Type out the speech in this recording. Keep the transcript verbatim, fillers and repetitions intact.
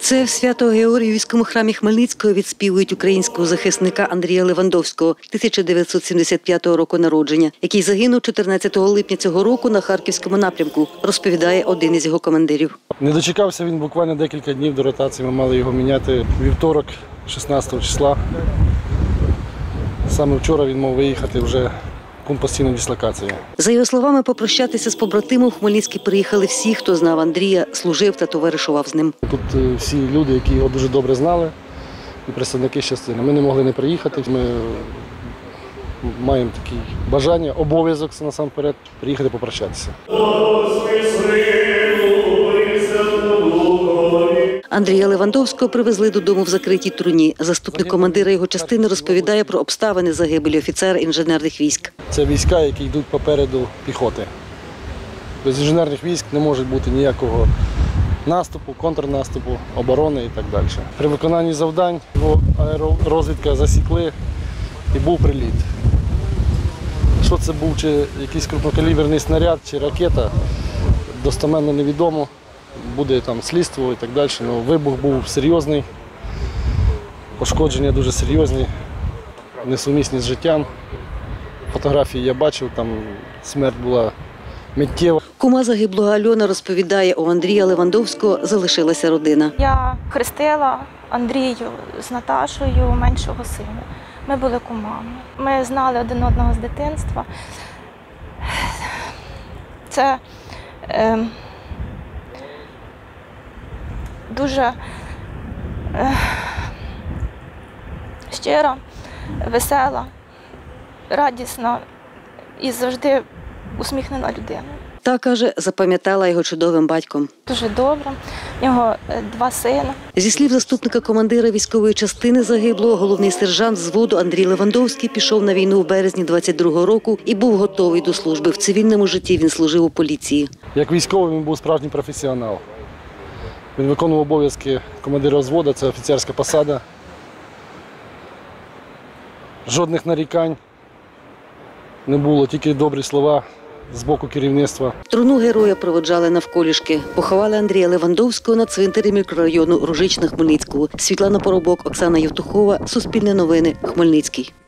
Це в Свято-Георгіївському храмі Хмельницького відспівують українського захисника Андрія Левандовського тисяча дев'ятсот сімдесят п'ятого року народження, який загинув чотирнадцятого липня цього року на Харківському напрямку, розповідає один із його командирів. Не дочекався він буквально декілька днів до ротації, ми мали його міняти вівторок, шістнадцятого числа. Саме вчора він мав виїхати вже в постійну дислокацію. За його словами, попрощатися з побратимом в Хмельницький приїхали всі, хто знав Андрія, служив та товаришував з ним. Тут всі люди, які його дуже добре знали, і представники частини. Ми не могли не приїхати, ми маємо таке бажання, обов'язок насамперед приїхати попрощатися. Андрія Левандовського привезли додому в закритій труні. Заступник командира його частини розповідає про обставини загибелі офіцера інженерних військ. Це війська, які йдуть попереду піхоти. Без інженерних військ не може бути ніякого наступу, контрнаступу, оборони і так далі. При виконанні завдань його аеророзвідка засікли і був приліт. Що це був, чи якийсь крупнокаліберний снаряд, чи ракета, достеменно невідомо. Буде там слідство і так далі. Но вибух був серйозний, пошкодження дуже серйозні, несумісні з життям. Фотографії я бачив, там смерть була миттєва. Кума загиблого Альона розповідає, у Андрія Левандовського залишилася родина. Я хрестила Андрію з Наташою, меншого сина. Ми були кумами. Ми знали один одного з дитинства. Це е, дуже е, щира, весела, радісна і завжди усміхнена людина. Та, каже, запам'ятала його чудовим батьком. Дуже добре. У нього два сини. Зі слів заступника командира військової частини загиблого, головний сержант взводу Андрій Левандовський пішов на війну в березні двадцять другого року і був готовий до служби. В цивільному житті він служив у поліції. Як військовий він був справжній професіонал. Він виконував обов'язки командира взводу, це офіцерська посада. Жодних нарікань не було, тільки добрі слова з боку керівництва. Труну героя проводжали навколішки. Поховали Андрія Левандовського на цвинтарі мікрорайону Ружична Хмельницького. Світлана Поробок, Оксана Євтухова, Суспільне новини, Хмельницький.